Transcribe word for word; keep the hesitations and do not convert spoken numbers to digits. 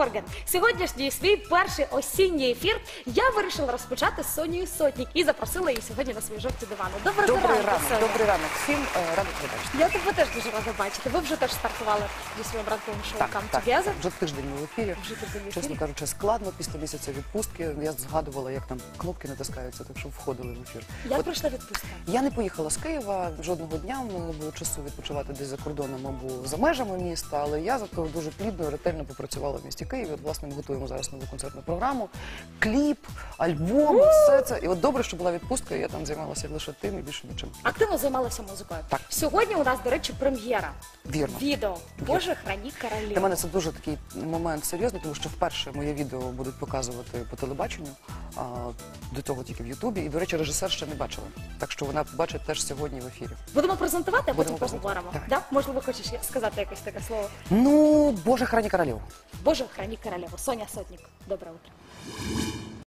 Морген. Сьогоднішній свій перший осінній ефір я вирішила розпочати з Сонією Сотник і запросила її сьогодні на свій жовтий диван. Добрий, Добрий ранок, ранок, Соня. добрий ранок всім, е, рада тебе бачити. Я тебе теж дуже рада бачити. Ви вже теж стартували зі своїм ранковим шоу Так, Come так, Together. так, вже тиждень ми в ефірі. Вже тиждень в ефірі. Чесно кажучи, складно після місяця відпустки. Я згадувала, як там кнопки натискаються, так що входили в ефір. Як От пройшла відпустка? я не поїхала з Києва жодного дня, у мене не було часу відпочивати десь за кордоном або за межами міста, але я зато дуже плідно і ретельно попрацювала в місті Києві. От, власне, ми готуємо зараз нову концертну програму, кліп, альбом, все це. І от добре, що була відпустка, і я там займалася лише тим і більше нічим. Активно займалася музикою. Так. Сьогодні у нас, до речі, прем'єра. Вірно. Відео «Боже, храні королеву». Для мене це дуже такий момент серйозний, тому що вперше моє відео будуть показувати по телебаченню, а, до того тільки в Ютубі. І, до речі, режисер ще не бачила. Так що вона побачить теж сьогодні в ефірі. Будемо презентувати, а потім Будемо презентувати, поговоримо. так. Да? Можливо, хочеш сказати якесь таке слово? Ну, Боже, храні королеву. «Боже, храні королеву». Соня Сотник. Доброе утро.